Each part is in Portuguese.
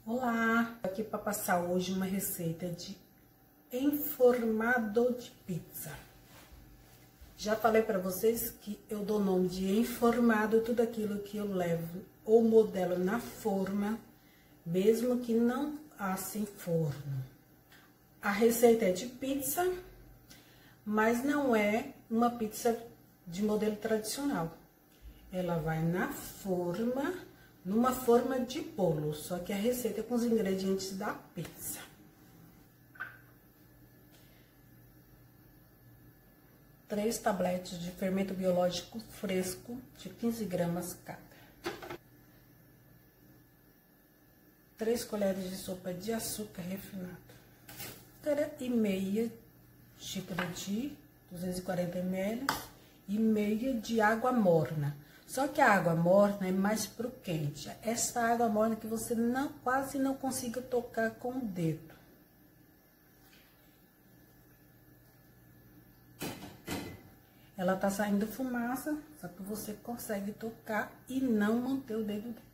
Olá, aqui para passar hoje uma receita de enformado de pizza. Já falei para vocês que eu dou nome de enformado tudo aquilo que eu levo ou modelo na forma, mesmo que não asse em forno. A receita é de pizza, mas não é uma pizza de modelo tradicional. Ela vai na forma, numa forma de bolo, só que a receita é com os ingredientes da pizza. Três tabletes de fermento biológico fresco de 15 gramas cada. 3 colheres de sopa de açúcar refinado. 1,5 xícara de 240 ml e meia de água morna. Só que a água morna é mais pro quente. Essa água morna que você quase não consiga tocar com o dedo. Ela tá saindo fumaça, só que você consegue tocar e não manter o dedo dentro.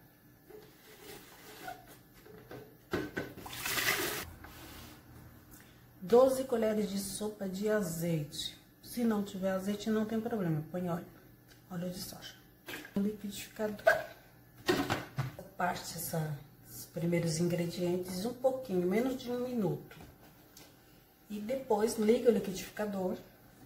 Doze colheres de sopa de azeite. Se não tiver azeite, não tem problema, põe óleo de soja. Liquidificador. Parte esses primeiros ingredientes um pouquinho, menos de 1 minuto. E depois liga o liquidificador.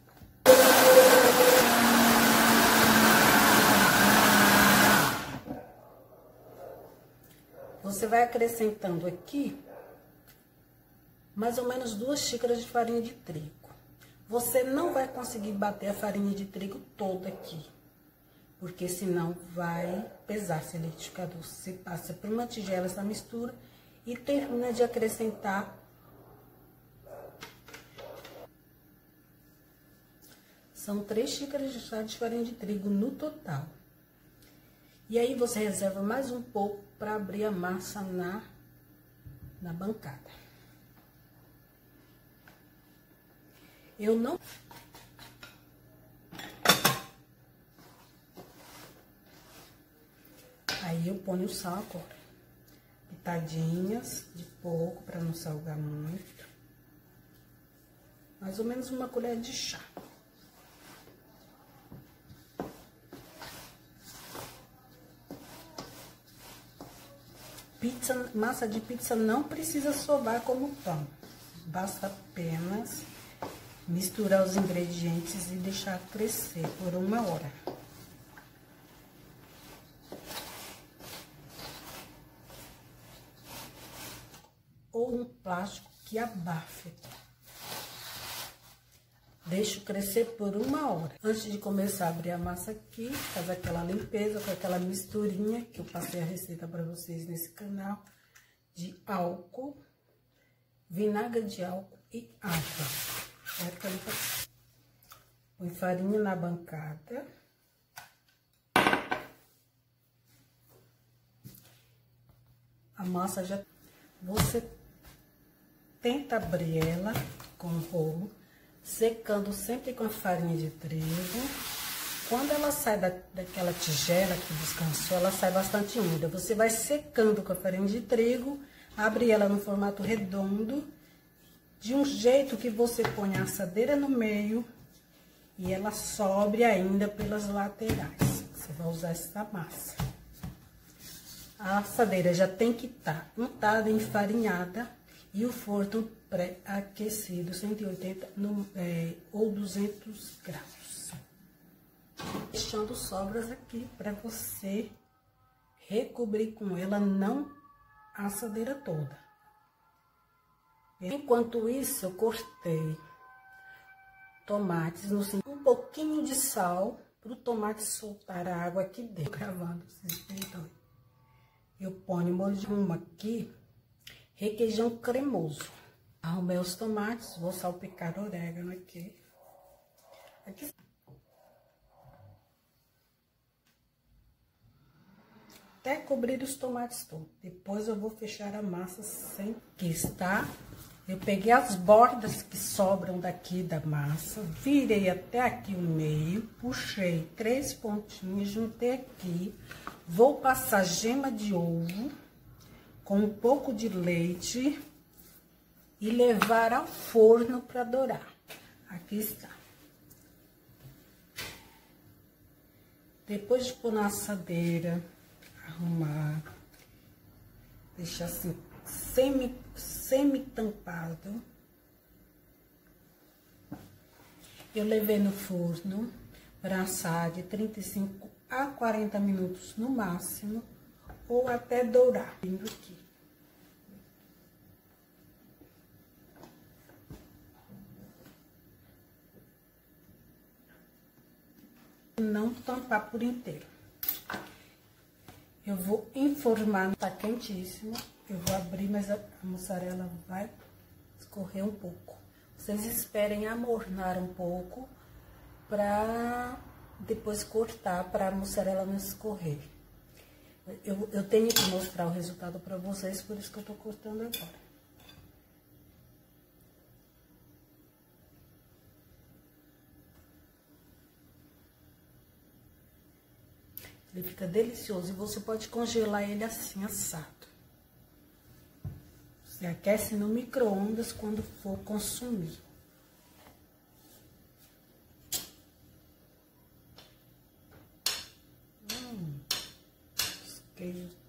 Você vai acrescentando aqui mais ou menos 2 xícaras de farinha de trigo. Você não vai conseguir bater a farinha de trigo toda aqui, porque senão vai pesar esse liquidificador. Você passa por uma tigela essa mistura e termina de acrescentar. São 3 xícaras de chá de farinha de trigo no total. E aí você reserva mais um pouco para abrir a massa na bancada. Eu não... Aí eu ponho o sal agora. Pitadinhas de pouco, para não salgar muito. Mais ou menos 1 colher de chá. Massa de pizza não precisa sovar como pão. Basta apenas misturar os ingredientes e deixar crescer por 1 hora. Ou um plástico que abafe. Deixo crescer por 1 hora. Antes de começar a abrir a massa aqui, fazer aquela limpeza com aquela misturinha que eu passei a receita para vocês nesse canal, de álcool, vinagre de álcool e água. Põe farinha na bancada. A massa já... Você tenta abrir ela com o rolo, secando sempre com a farinha de trigo. Quando ela sai daquela tigela que descansou, ela sai bastante úmida. Você vai secando com a farinha de trigo, abre ela no formato redondo, de um jeito que você põe a assadeira no meio e ela sobre ainda pelas laterais. Você vai usar essa massa. A assadeira já tem que estar untada, enfarinhada e o forno pré-aquecido, 180 ou 200 graus. Deixando sobras aqui para você recobrir com ela, não a assadeira toda. Enquanto isso, eu cortei tomates, um pouquinho de sal, para o tomate soltar a água aqui dentro. Gravando, vocês perdoem. Eu ponho molho de rumo aqui, requeijão cremoso. Arrumei os tomates, vou salpicar orégano aqui. Até cobrir os tomates todos. Depois eu vou fechar a massa sem que está. Eu peguei as bordas que sobram daqui da massa, virei até aqui o meio, puxei 3 pontinhos, juntei aqui. Vou passar gema de ovo com um pouco de leite e levar ao forno para dourar. Aqui está. Depois de pôr na assadeira, arrumar, deixar assim semi-tampado. Eu levei no forno para assar de 35 a 40 minutos no máximo, ou até dourar. Vindo aqui. Não tampar por inteiro. Eu vou enformar, tá quentíssimo. Eu vou abrir, mas a mussarela vai escorrer um pouco. Vocês esperem amornar um pouco pra depois cortar, pra mussarela não escorrer. Eu tenho que mostrar o resultado pra vocês, por isso que eu tô cortando agora. Ele fica delicioso e você pode congelar ele assim, assado. Você aquece no micro-ondas quando for consumir. Os queijos